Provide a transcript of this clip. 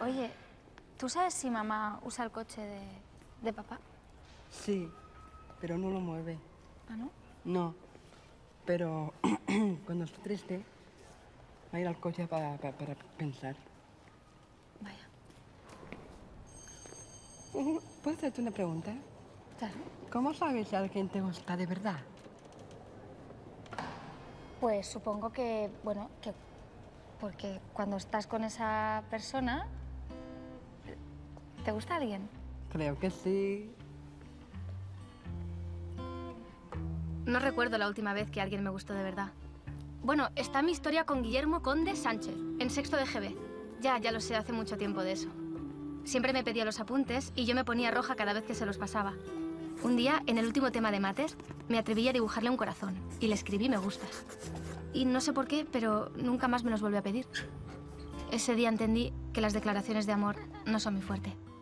Oye, ¿tú sabes si mamá usa el coche de papá? Sí, pero no lo mueve. ¿Ah, no? No, pero cuando esté triste va a ir al coche para pensar. Vaya. ¿Puedo hacerte una pregunta? Claro. ¿Cómo sabes si alguien te gusta de verdad? Pues supongo que, bueno, que porque cuando estás con esa persona, ¿te gusta alguien? Creo que sí. No recuerdo la última vez que alguien me gustó de verdad. Bueno, está mi historia con Guillermo Conde Sánchez, en sexto de GB. Ya lo sé, hace mucho tiempo de eso. Siempre me pedía los apuntes y yo me ponía roja cada vez que se los pasaba. Un día, en el último tema de mates, me atreví a dibujarle un corazón y le escribí me gustas. Y no sé por qué, pero nunca más me los volvió a pedir. Ese día entendí que las declaraciones de amor no son mi fuerte.